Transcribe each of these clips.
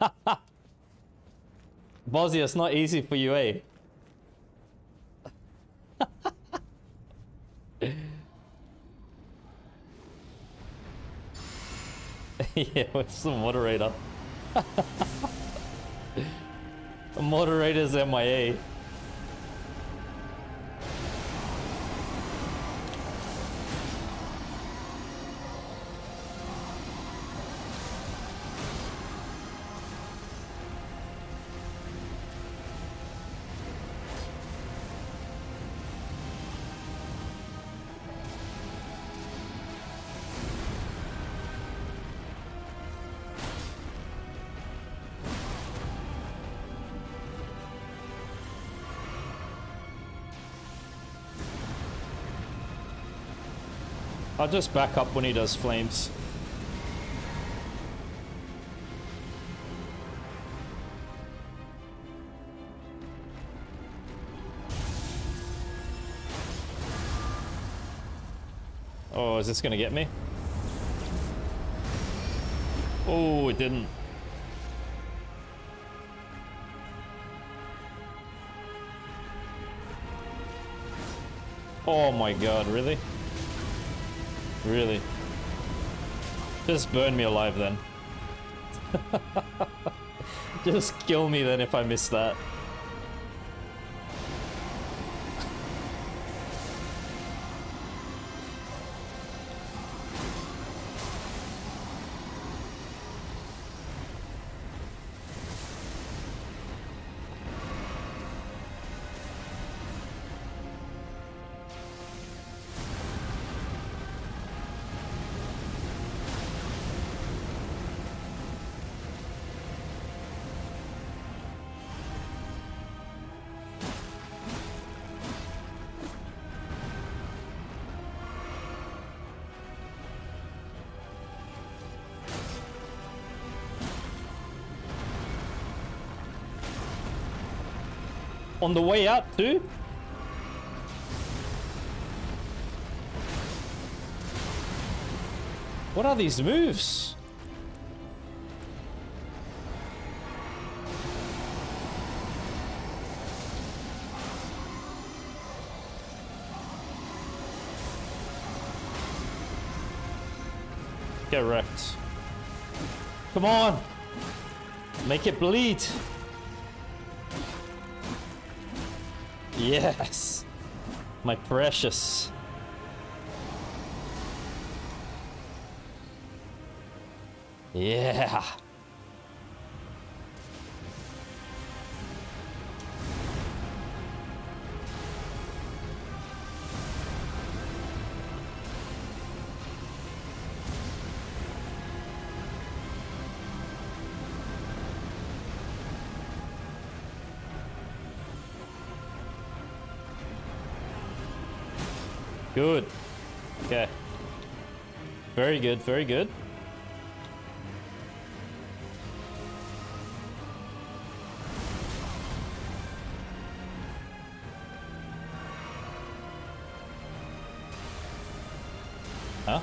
Bosnia, it's not easy for you, eh? Yeah, what's the moderator? The moderator's MIA. I'll just back up when he does flames. Oh, is this gonna get me? Oh, it didn't. Oh my god, really? Really? Just burn me alive then. Just kill me then if I miss that. On the way out too? What are these moves? Get wrecked. Come on! Make it bleed! Yes! My precious. Yeah! Good. Okay. Very good, very good. Huh?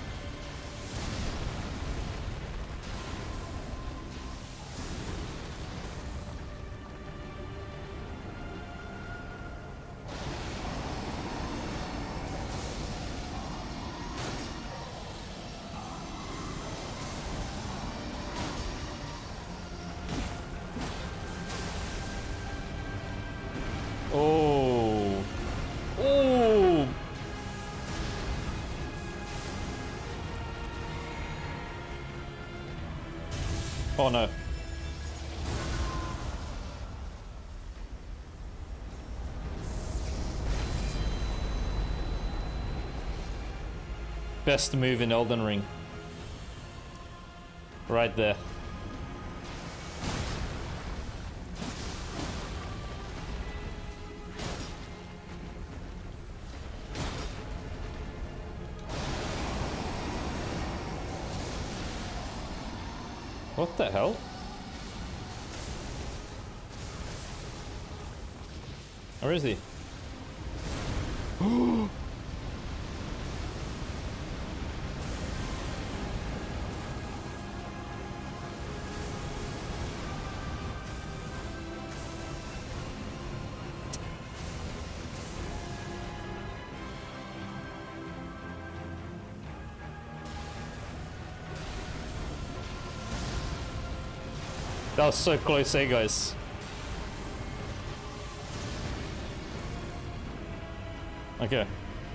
Oh. Oh. Oh no. Best move in Elden Ring. Right there. What the hell? Where is he? That was so close, eh, guys? Okay.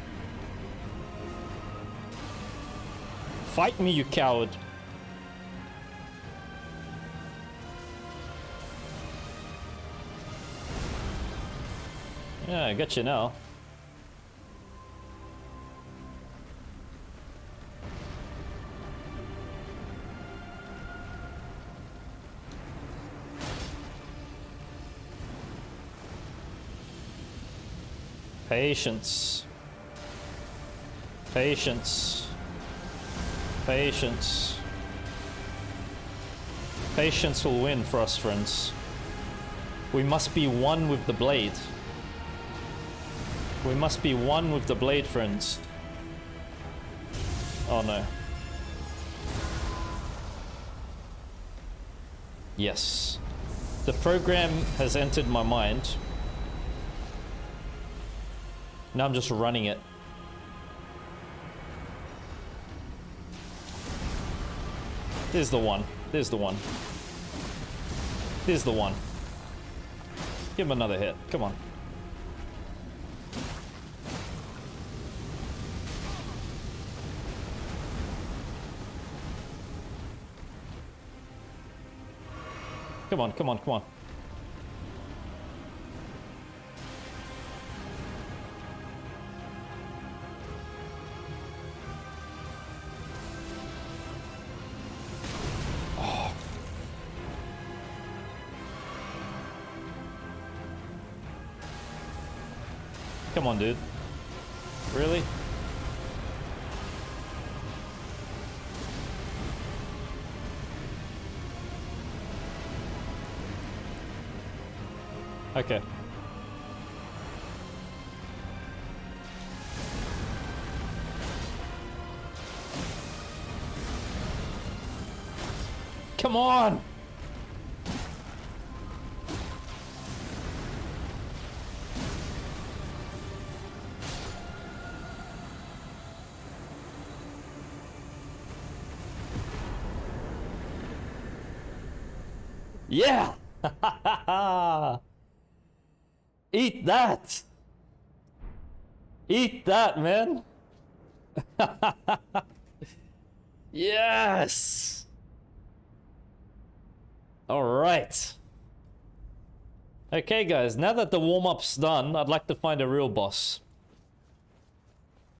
Fight me, you coward. Yeah, I got you now. Patience. Patience. Patience. Patience will win for us, friends. We must be one with the blade. We must be one with the blade, friends. Oh no. Yes. The program has entered my mind. Now I'm just running it. There's the one. There's the one. There's the one. Give him another hit. Come on. Come on, come on, come on. Oh. Come on, dude. Really? Okay. Come on! Yeah! Eat that! Eat that, man! Yes! Alright. Okay, guys, now that the warm-up's done, I'd like to find a real boss.